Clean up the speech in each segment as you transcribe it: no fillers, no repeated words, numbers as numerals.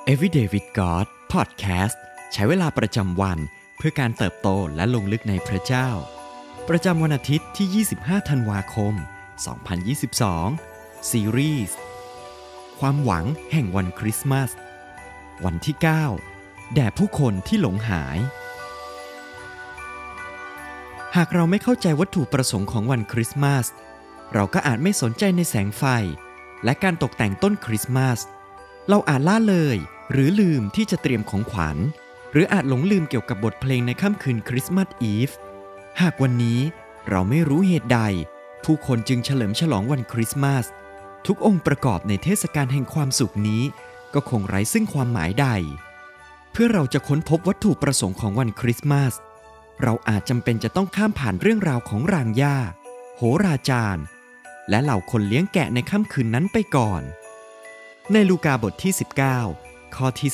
Everyday with God Podcast ใช้เวลาประจำวันเพื่อการเติบโตและลงลึกในพระเจ้าประจำวันอาทิตย์ที่ 25 ธันวาคม 2022 ซีรีส์ความหวังแห่งวันคริสต์มาสวันที่ 9 แด่ผู้คนที่หลงหายหากเราไม่เข้าใจวัตถุประสงค์ของวันคริสต์มาสเราก็อาจไม่สนใจในแสงไฟและการตกแต่งต้นคริสต์มาสเราอาจละเลยหรือลืมที่จะเตรียมของขวัญหรืออาจหลงลืมเกี่ยวกับบทเพลงในค่ำคืนคริสต์มาสอีฟหากวันนี้เราไม่รู้เหตุใดผู้คนจึงเฉลิมฉลองวันคริสต์มาสทุกองค์ประกอบในเทศกาลแห่งความสุขนี้ก็คงไร้ซึ่งความหมายใดเพื่อเราจะค้นพบวัตถุประสงค์ของวันคริสต์มาสเราอาจจำเป็นจะต้องข้ามผ่านเรื่องราวของรางหญ้าโหราจารย์และเหล่าคนเลี้ยงแกะในค่ำคืนนั้นไปก่อนในลูกาบทที่ 19 ข้อที่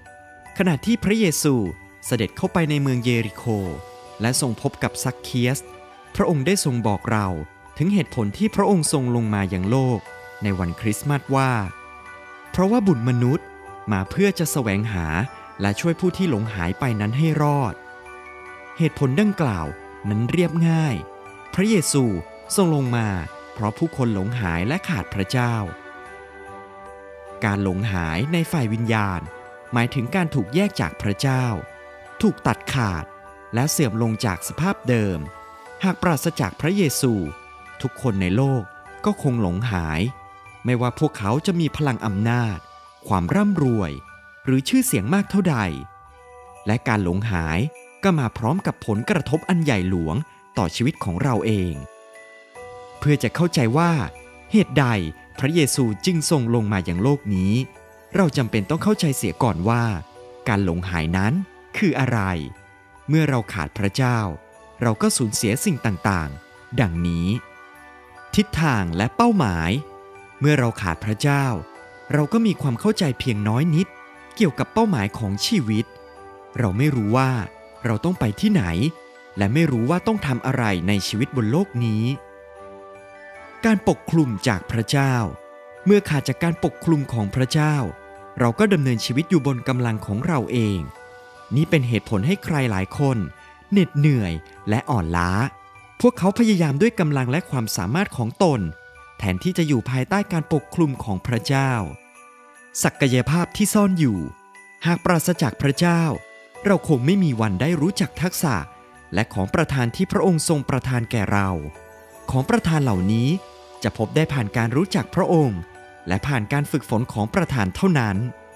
10 ขณะที่พระเยซูเสด็จเข้าไปในเมืองเยริโคและทรงพบกับซักเคียสพระองค์ได้ทรงบอกเราถึงเหตุผลที่พระองค์ทรงลงมายังโลกในวันคริสต์มาสว่าเพราะว่าบุตรมนุษย์มาเพื่อจะแสวงหาและช่วยผู้ที่หลงหายไปนั้นให้รอดเหตุผลดังกล่าวนั้นเรียบง่ายพระเยซูทรงลงมาเพราะผู้คนหลงหายและขาดพระเจ้าการหลงหายในฝ่ายวิญญาณหมายถึงการถูกแยกจากพระเจ้าถูกตัดขาดและเสื่อมลงจากสภาพเดิมหากปราศจากพระเยซูทุกคนในโลกก็คงหลงหายไม่ว่าพวกเขาจะมีพลังอำนาจความร่ำรวยหรือชื่อเสียงมากเท่าใดและการหลงหายก็มาพร้อมกับผลกระทบอันใหญ่หลวงต่อชีวิตของเราเองเพื่อจะเข้าใจว่าเหตุใดพระเยซูจึงทรงลงมาอย่างโลกนี้เราจำเป็นต้องเข้าใจเสียก่อนว่าการหลงหายนั้นคืออะไรเมื่อเราขาดพระเจ้าเราก็สูญเสียสิ่งต่างๆดังนี้ทิศทางและเป้าหมายเมื่อเราขาดพระเจ้าเราก็มีความเข้าใจเพียงน้อยนิดเกี่ยวกับเป้าหมายของชีวิตเราไม่รู้ว่าเราต้องไปที่ไหนและไม่รู้ว่าต้องทำอะไรในชีวิตบนโลกนี้การปกคลุมจากพระเจ้าเมื่อขาดจากการปกคลุมของพระเจ้าเราก็ดำเนินชีวิตอยู่บนกำลังของเราเองนี่เป็นเหตุผลให้ใครหลายคนเหน็ดเหนื่อยและอ่อนล้าพวกเขาพยายามด้วยกำลังและความสามารถของตนแทนที่จะอยู่ภายใต้การปกคลุมของพระเจ้าศักยภาพที่ซ่อนอยู่หากปราศจากพระเจ้าเราคงไม่มีวันได้รู้จักทักษะและของประทานที่พระองค์ทรงประทานแก่เราของประทานเหล่านี้จะพบได้ผ่านการรู้จักพระองค์และผ่านการฝึกฝนของประทานเท่านั้น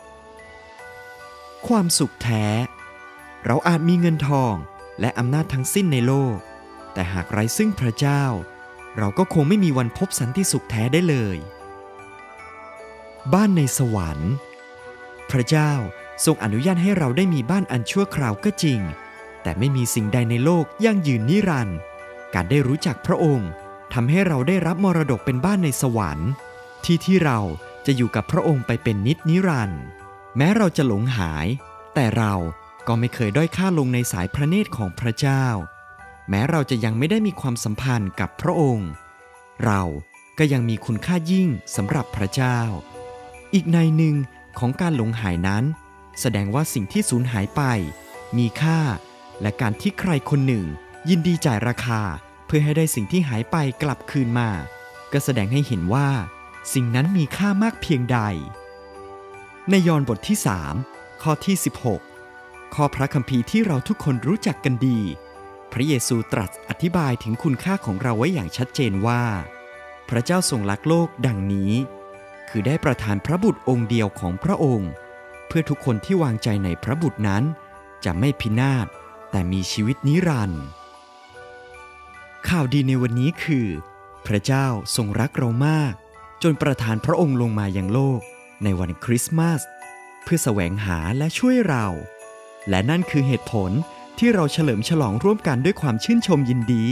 ความสุขแท้เราอาจมีเงินทองและอำนาจทั้งสิ้นในโลกแต่หากไร้ซึ่งพระเจ้าเราก็คงไม่มีวันพบสันติสุขแท้ได้เลยบ้านในสวรรค์พระเจ้าทรงอนุญาตให้เราได้มีบ้านอันชั่วคราวก็จริงแต่ไม่มีสิ่งใดในโลกยั่งยืนนิรันดร์การได้รู้จักพระองค์ทำให้เราได้รับมรดกเป็นบ้านในสวรรค์ที่เราจะอยู่กับพระองค์ไปเป็นนิจนิรันดร์แม้เราจะหลงหายแต่เราก็ไม่เคยด้อยค่าลงในสายพระเนตรของพระเจ้าแม้เราจะยังไม่ได้มีความสัมพันธ์กับพระองค์เราก็ยังมีคุณค่ายิ่งสำหรับพระเจ้าอีกในหนึ่งของการหลงหายนั้นแสดงว่าสิ่งที่สูญหายไปมีค่าและการที่ใครคนหนึ่งยินดีจ่ายราคาเพื่อให้ได้สิ่งที่หายไปกลับคืนมาก็แสดงให้เห็นว่าสิ่งนั้นมีค่ามากเพียงใดในยอห์นบทที่ 3 ข้อที่ 16ข้อพระคัมภีร์ที่เราทุกคนรู้จักกันดีพระเยซูตรัสอธิบายถึงคุณค่าของเราไว้อย่างชัดเจนว่าพระเจ้าทรงรักโลกดังนี้คือได้ประทานพระบุตรองค์เดียวของพระองค์เพื่อทุกคนที่วางใจในพระบุตรนั้นจะไม่พินาศแต่มีชีวิตนิรันดร์ข่าวดีในวันนี้คือพระเจ้าทรงรักเรามากจนประทานพระองค์ลงมายังโลกในวันคริสต์มาสเพื่อแสวงหาและช่วยเราและนั่นคือเหตุผลที่เราเฉลิมฉลองร่วมกันด้วยความชื่นชมยินดี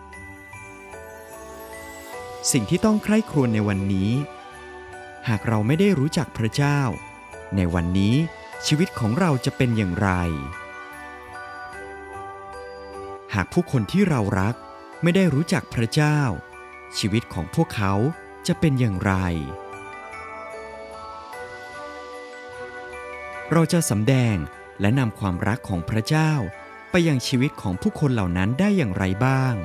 สิ่งที่ต้องใคร่ครวญในวันนี้หากเราไม่ได้รู้จักพระเจ้าในวันนี้ชีวิตของเราจะเป็นอย่างไรหากผู้คนที่เรารักไม่ได้รู้จักพระเจ้าชีวิตของพวกเขาจะเป็นอย่างไรเราจะสำแดงและนำความรักของพระเจ้าไปยังชีวิตของผู้คนเหล่านั้นได้อย่างไรบ้าง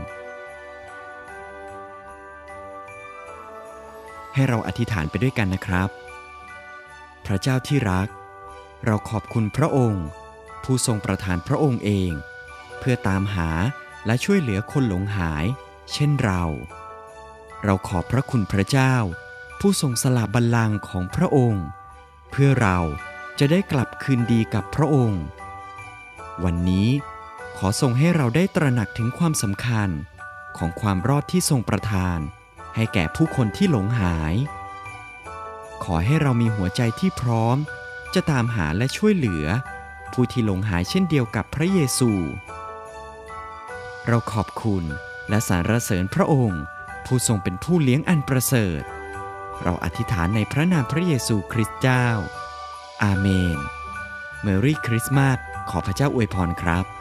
ให้เราอธิษฐานไปด้วยกันนะครับพระเจ้าที่รักเราขอบคุณพระองค์ผู้ทรงประทานพระองค์เองเพื่อตามหาและช่วยเหลือคนหลงหายเช่นเราขอบพระคุณพระเจ้าผู้ทรงสละบัลลังก์ของพระองค์เพื่อเราจะได้กลับคืนดีกับพระองค์วันนี้ขอทรงให้เราได้ตระหนักถึงความสำคัญของความรอดที่ทรงประทานให้แก่ผู้คนที่หลงหายขอให้เรามีหัวใจที่พร้อมจะตามหาและช่วยเหลือผู้ที่หลงหายเช่นเดียวกับพระเยซูเราขอบคุณและสรรเสริญพระองค์ผู้ทรงเป็นผู้เลี้ยงอันประเสริฐเราอธิษฐานในพระนามพระเยซูคริสต์เจ้าอาเมนเมรี่คริสต์มาสขอพระเจ้าอวยพรครับ